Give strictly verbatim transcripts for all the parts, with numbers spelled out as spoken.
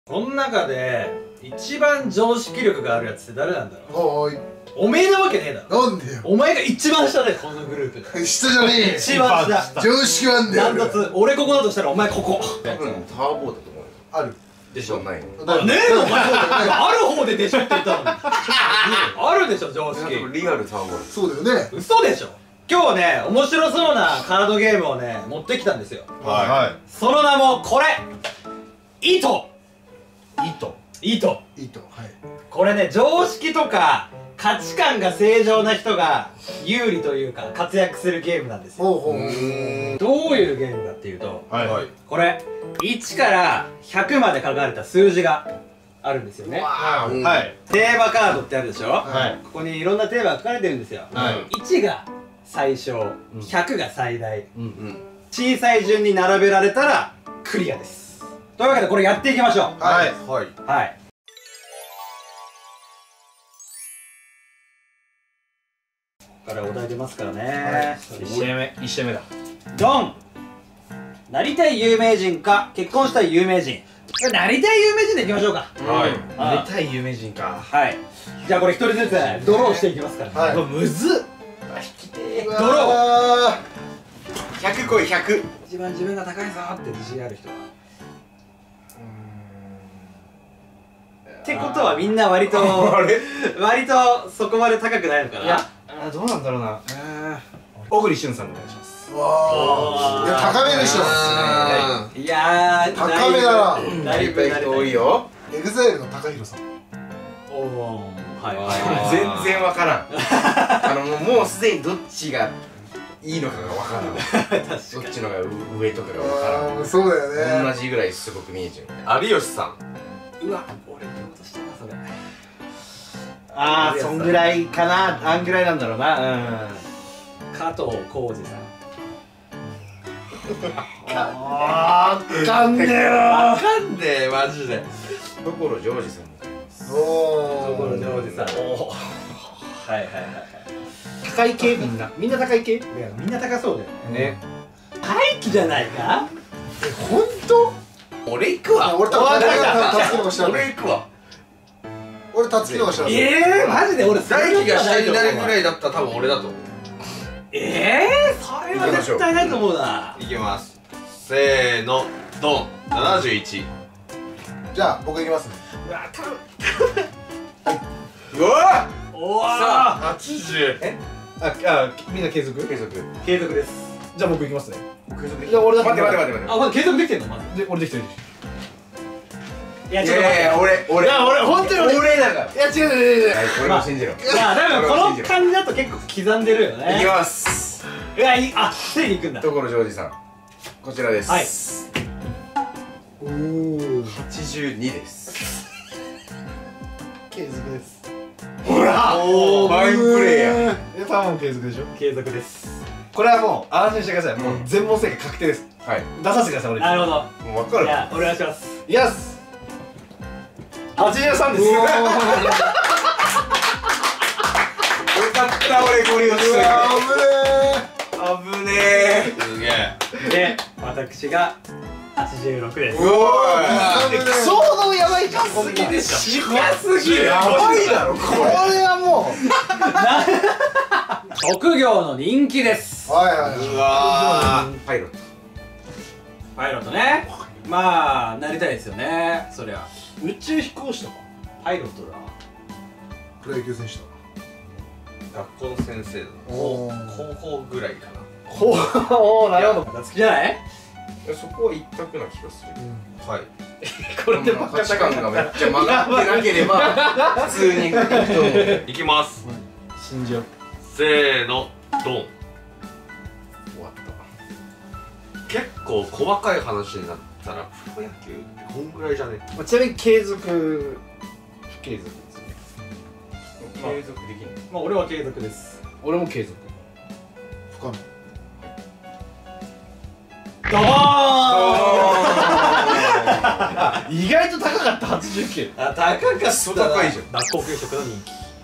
この中で一番常識力があるやつって誰なんだろう。 はーい。 おめえなわけねえだろ。 なんでよ。 お前が一番下だよ、このグループで。 下じゃねえよ。 一番下。 常識はんだよ。 ダントツ。俺ここだとしたらお前ここ。 多分ターボだと思うよ。 ある。 でしょないの。 あ、ねえのお前。ある方ででしょって言ったのに。あるでしょ、常識。 リアルターボ。 そうだよね。 嘘でしょ。今日ね、面白そうなカードゲームをね、持ってきたんですよ。 はその名もこれ、糸。 い。糸。 糸。 いいと。はい。 これね、常識とか価値観が正常な人が有利というか活躍するゲームなんですよ。 ほうほう。 どういうゲームかっていうと、 はいはい。 これいちからひゃくまで書かれた数字があるんですよね。 はい。 テーマカードってあるでしょ。 はい。 ここにいろんなテーマが書かれてるんですよ。 はい。 いちが最小、ひゃくが最大、 うん。 小さい順に並べられたらクリアです。というわけでこれやっていきましょう。 はい。 はい。 はい。ここからお題出ますからね。 一試合目。一試合目だ。 ドン。なりたい有名人か結婚したい有名人。これなりたい有名人でいきましょうか。 はい。 あなりたい有名人か。 はい。じゃあこれ一人ずつドローしていきますからね。 はい。 うわむずっ。 ドドロひゃくこいひゃく。 一番自分が高いぞって自信ある人は。ってことはみんな割とあれ？ 割とそこまで高くないのかな。 いや、あどうなんだろうな。小栗旬さんでお願いします。 わあ。いや高めでしょ。 いやー高めだな。 だいぶだいぶ多いよ。 エグザイルの高弘さん。 おおはいはい全然わからん。あのもうもうすでにどっちがいいのかがわからん。どっちのが上とかがわからん。 ああ、そうだよね。 同じぐらいすごく見えちゃう。有吉さん。 うわ俺言おうとしたなそれ。 ああ、そんぐらいかな。あんぐらいなんだろうな。うん。 加藤浩次さん。 ああ、わかんねえよ。 わかんねえマジで。所ジョージさんも買います。 おお。 所ジョージさん。 おはいはいはいはい。 高い系みんな。みんな高い系？ いやみんな高そうだよね。 ね。 大気じゃないか。 え、本当？ 俺行くわ。 俺多分俺がたつきの方が下だ。 俺行くわ。 俺たつきの方が下だ。 ええマジで俺大輝が下になるぐらいだったら多分俺だと思う。 ええそれは絶対ないと思うな。 いきます。せーのドン。ななじゅういち。 じゃあ僕いきますね。 うわ多分うわおわさあはちじゅう。えあ、あ、みんな継続？ 継続。 継続です。 じゃあ僕いきますね。 継続。 いや俺だ待って待って待って待あまだ継続できてんのまだ。 で、俺できてる。 いやって。いやいやいや俺俺。 いや俺本当に俺俺だから。 いや違う違う違う違う。 はい俺も信じろ。 まあ多分この感じだと結構刻んでるよね。 いきます。 うわいいあついに行くんだ。 所ジョージさん。こちらです。 はいおお。 はちじゅうにです。 継続です。 ほらおおファインプレーや。 いや多分継続でしょ。 継続です。 これはもう安心してください。もう全問正解確定です。 はい。 出させてください俺に。 なるほど。 もう分かる。 じゃあお願いします。 いきます。はちじゅうさんです。 よかった俺ゴリ押しといて。危ねえ。すげえ。 で私がはちじゅうろくです。 うおー。 相当やばいじゃん。こんなすぎでしょ。 低すぎる。 やばいだろここれ。 れはも職業の人気です。 はいはいはい。 うわー。パイロット。 パイロットね。まあなりたいですよね。そりゃう宇宙飛行士とか。 パイロットだ。 プロ野球選手だ。 学校の先生だ。 おー高校ぐらいかな。 ほおなるほど。 好きじゃない？ そこは一択な気がする。はい。 これで価値観がめっちゃ曲がってなければ普通にいくと思う。いきます。 信じよう。 せーのドン。終わった。結構細かい話になったらプロ野球ってこんぐらいじゃね？ まあちなみに継続不継続ですね。 継続できない。 まあ俺は継続です。 俺も継続。 不可能。 ドボーン。 あ意外と高かったはちじゅうきゅう。 あ高かったな。 そう高いじゃん。 学校給食の人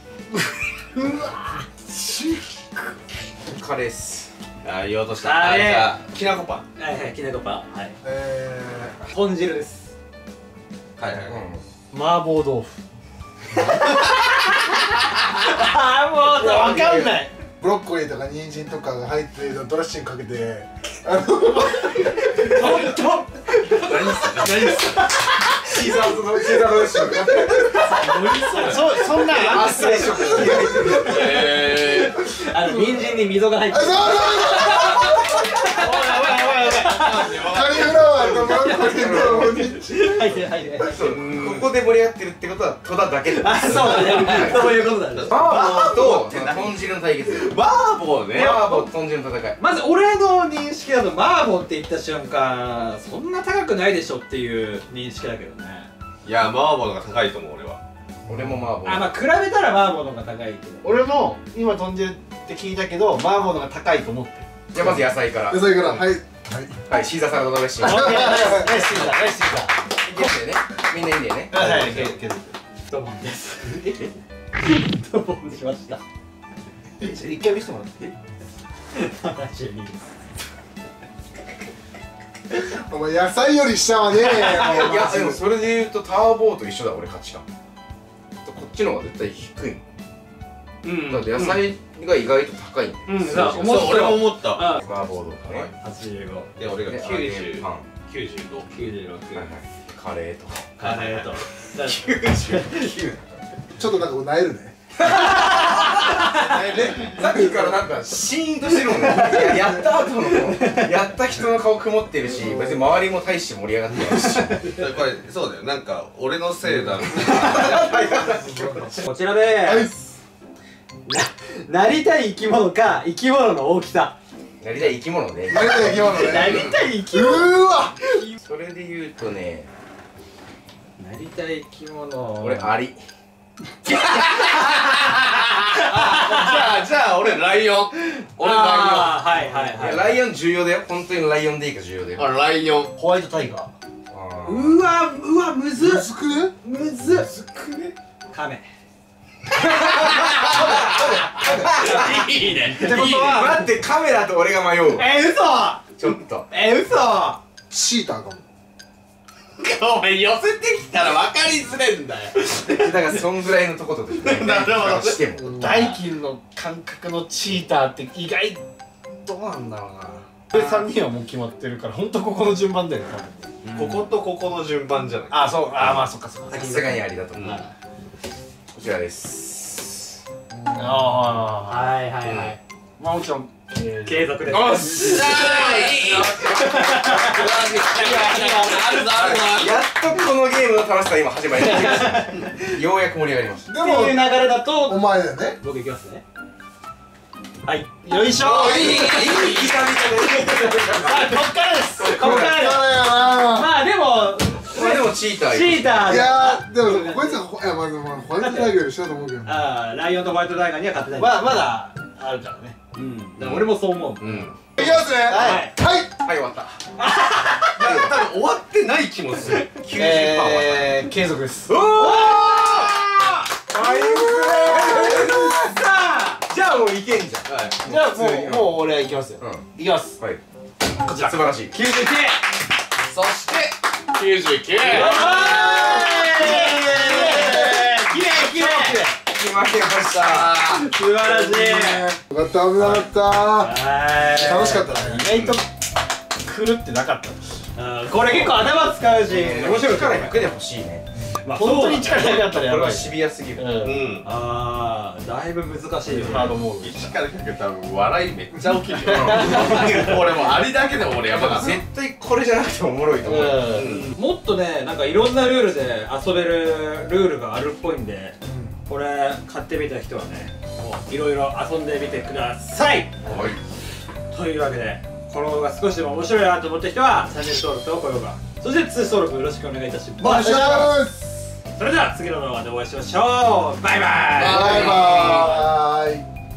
気。 カレーっす。あ言おうとした。 あれじゃあきなこパン。 はいはいきなこパンはい。 え豚汁です。 はいはい、 麻婆豆腐。ああもうわかんない。 ブロッコリーとか人参とかが入ってるドレッシングかけて、あの本当。 何っすかシーザーズのシーザードレッシングそそんなんあっさり食品入ってる。 えあの人参に溝が入ってる。 あ、そうカリフラワーとブロッコリーと人参。 入ってる入ってる。 ここで盛り上がってるってことは戸田だけだ。 あ、そうだね。そういうことだね。 バーボーとその豚汁の対決。 ー、バーボーね。 バーボーと豚汁の戦い。 まず俺の認識だと麻婆って言った瞬間そんな高くないでしょっていう認識だけどね。 いや、麻婆のが高いと思う俺は。 俺も麻婆。 あ、まあ比べたら麻婆の方が高いけど。 俺も今豚汁って聞いたけど麻婆のが高いと思ってる。 じゃあまず野菜から。 野菜から、はいはい。 はい、シーザーサラダドレッシング。いオッケー、ナイスナイスシーザーナイスシーザけるんだよね。みんないいんだよね。 ー。はいはい、けけど。 ドボンです。ドボンしました。 一回見せてもらっていい？ ななじゅうにです。 お前野菜より下はねえよ。 いやでもそれで言うとターボーと一緒だ俺価値観。こっちの方が絶対低い。 うんだって野菜が意外と高いんだよ。 うん、 数字がそう思ったそう、俺も思った。 あ、 麻婆豆腐ね。 はちじゅうご、 で、俺ができゅうじゅう、 パン。 きゅうじゅうご。 きゅうじゅうろく、 はいはい。カレーとか。 カレーと。 きゅうじゅうきゅう。 ちょっとなんかこうなえるね。 さっきからなんかシーンとしてるもんね。やった後のやった人の顔曇ってるし、別に周りも大して盛り上がってないし。 これ、そうだよ。なんか、俺のせいだ。 こちらでーす。な、なりたい生き物か生き物の大きさ。 なりたい生き物ね。 なりたい生き物ね。 なりたい生きう物。 ーわ。 それで言うとね、 なりたい生き物。 俺アリ。 じゃあ、じゃあ、俺ライオン。俺ラあー、はいはいいやはい。 ライオン重要だよ。本当にライオンでいいか重要だよ。 イオン。あ、ライオン。 ホワイトタイガー。 あーうわ、うわ、むずっ。 薄くね。 むずっ。カメ。 いいね。 ってことは、 待ってカメラと俺が迷う。 え、嘘。 ちょっと。 え、嘘。 チーターかも。 お前寄せてきたら分かりづれんだよ。 だからそんぐらいのとことでしょ。 なるほどしても。 うん大金の感覚のチーターって意外どうなんだろうな。これさんにんはもう決まってるから本当ここの順番だよね多分。 こことここの順番じゃない。 あ、そう、あ、まあそっかそっか。 さすがにありだと思う。 うんこちらです。 ああ、 はいはいはい。 まあもちろん継継続です。 おっしゃーい。あるぞあるぞ。 やっとこのゲームの楽しさ今始まりました。ようやく盛り上がりました。 でっていう流もれだとお前だよね。 僕いきますね。はい。 よいしょいいいいいいさあ、こっからです。こっからです。 だよな。 まあでもまあでもチーターチーター。 いやーでもこいつはほいやまずまあホワイトタイガーより下だと思うけど。 ああ、ライオンとホワイトタイガーには勝てない。 まあまだあるからね。 うん。だから俺もそう思う。 うん。 いきますね。 はい。 はい。 はい終わった。 多分終わってない気もする。 きゅうじゅっパーセント終わっえー、継続です。 た。おお。 さあ、 じゃあもういけんじゃん。 はい。 じゃあ普通にもうもう俺は行きますよ。 うん。 行きます。 はい。こちら素晴らしい。 きゅうじゅうきゅう。 そしてきゅうじゅうきゅう。 きれいきれい。 決まりました。 素晴らしい。 よかった危なかった。 はい。 楽しかったね。 意外と狂ってなかった。 うんこれ結構頭使うし、面白い力ひゃくで欲しいね。 まあ本当に力なかったらやば。 これはいシビアすぎる。 うん。 うん。 ああ、だいぶ難しいよね。 ハードモード。 いちからひゃく多分笑いめっちゃ起きるよ。俺もうありだけでも俺やばかった。 絶対これじゃなくてもおもろいと思う。 うん。 もっとね、なんかいろんなルールで遊べるルールがあるっぽいんで、これ買ってみた人はね、もういろいろ遊んでみてください。 はい。 というわけで、この動画少しでも面白いなと思った人はチャンネル登録と高評価、そして通知登録よろしくお願いいたしお願いします。 ます。 それでは次の動画でお会いしましょう。バイバイ。 バイバーイ。